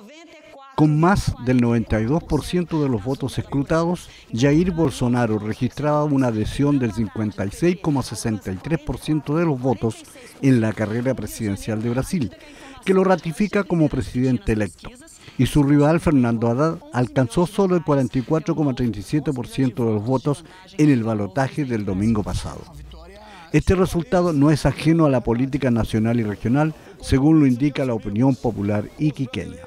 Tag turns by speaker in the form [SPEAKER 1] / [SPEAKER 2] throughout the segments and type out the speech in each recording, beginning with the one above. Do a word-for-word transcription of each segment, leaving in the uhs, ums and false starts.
[SPEAKER 1] Con más del noventa y dos por ciento de los votos escrutados, Jair Bolsonaro registraba una adhesión del cincuenta y seis coma sesenta y tres por ciento de los votos en la carrera presidencial de Brasil, que lo ratifica como presidente electo. Y su rival, Fernando Haddad, alcanzó solo el cuarenta y cuatro coma treinta y siete por ciento de los votos en el balotaje del domingo pasado. Este resultado no es ajeno a la política nacional y regional, según lo indica la opinión popular iquiqueña.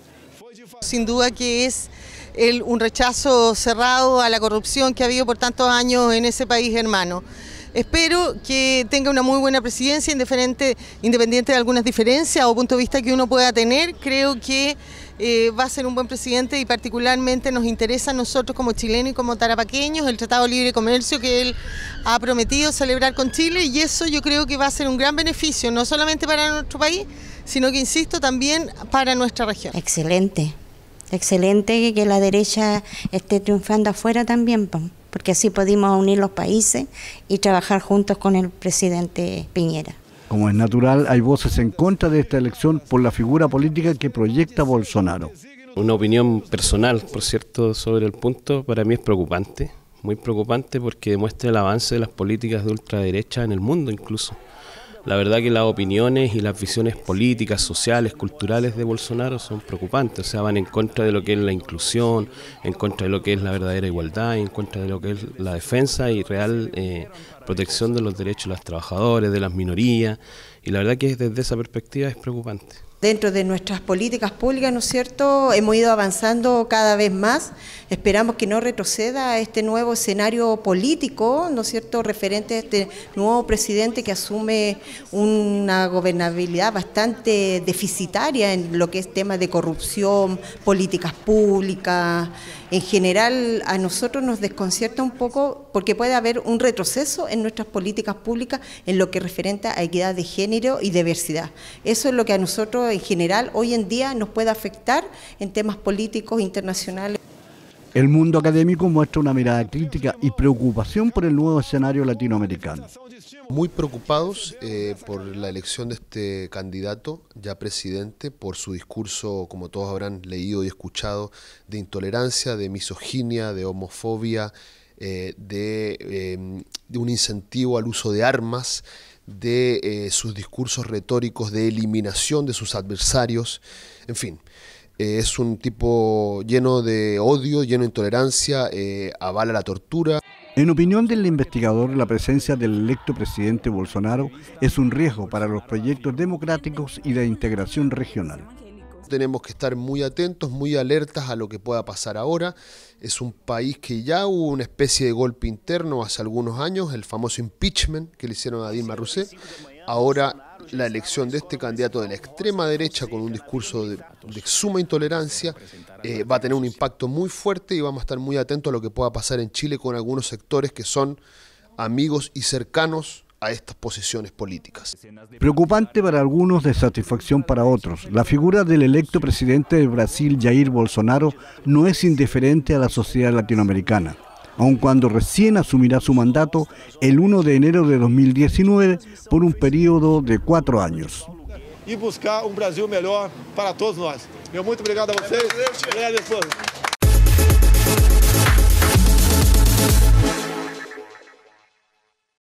[SPEAKER 2] Sin duda que es el, un rechazo cerrado a la corrupción que ha habido por tantos años en ese país hermano. Espero que tenga una muy buena presidencia, indiferente, independiente de algunas diferencias o puntos de vista que uno pueda tener. Creo que eh, va a ser un buen presidente y particularmente nos interesa a nosotros como chilenos y como tarapaqueños el Tratado de Libre Comercio que él ha prometido celebrar con Chile, y eso yo creo que va a ser un gran beneficio, no solamente para nuestro país, sino que, insisto, también para nuestra región.
[SPEAKER 3] Excelente, excelente que la derecha esté triunfando afuera también, porque así pudimos unir los países y trabajar juntos con el presidente Piñera.
[SPEAKER 1] Como es natural, hay voces en contra de esta elección por la figura política que proyecta Bolsonaro.
[SPEAKER 4] Una opinión personal, por cierto, sobre el punto, para mí es preocupante, muy preocupante porque demuestra el avance de las políticas de ultraderecha en el mundo incluso. La verdad que las opiniones y las visiones políticas, sociales, culturales de Bolsonaro son preocupantes, o sea, van en contra de lo que es la inclusión, en contra de lo que es la verdadera igualdad, en contra de lo que es la defensa y real eh, protección de los derechos de los trabajadores, de las minorías, y la verdad que desde esa perspectiva es preocupante.
[SPEAKER 5] Dentro de nuestras políticas públicas, ¿no es cierto?, hemos ido avanzando cada vez más. Esperamos que no retroceda a este nuevo escenario político, ¿no es cierto?, referente a este nuevo presidente que asume una gobernabilidad bastante deficitaria en lo que es temas de corrupción, políticas públicas. En general, a nosotros nos desconcierta un poco porque puede haber un retroceso en nuestras políticas públicas en lo que referente a equidad de género y diversidad. Eso es lo que a nosotros en general hoy en día nos puede afectar en temas políticos internacionales.
[SPEAKER 1] El mundo académico muestra una mirada crítica y preocupación por el nuevo escenario latinoamericano.
[SPEAKER 6] Muy preocupados eh, por la elección de este candidato, ya presidente, por su discurso, como todos habrán leído y escuchado, de intolerancia, de misoginia, de homofobia, eh, de, eh, de un incentivo al uso de armas, de eh, sus discursos retóricos de eliminación de sus adversarios, en fin. Eh, es un tipo lleno de odio, lleno de intolerancia, eh, avala la tortura.
[SPEAKER 1] En opinión del investigador, la presencia del electo presidente Bolsonaro es un riesgo para los proyectos democráticos y de integración regional.
[SPEAKER 6] Tenemos que estar muy atentos, muy alertas a lo que pueda pasar ahora. Es un país que ya hubo una especie de golpe interno hace algunos años, el famoso impeachment que le hicieron a Dilma Rousseff. Ahora la elección de este candidato de la extrema derecha con un discurso de, de suma intolerancia eh, va a tener un impacto muy fuerte y vamos a estar muy atentos a lo que pueda pasar en Chile con algunos sectores que son amigos y cercanos a estas posiciones políticas.
[SPEAKER 1] Preocupante para algunos, de satisfacción para otros. La figura del electo presidente de Brasil, Jair Bolsonaro, no es indiferente a la sociedad latinoamericana, aun cuando recién asumirá su mandato el primero de enero de dos mil diecinueve por un periodo de cuatro años.
[SPEAKER 7] E buscar um Brasil melhor para todos nós. Meu muito obrigado a vocês. Obrigado, esposa.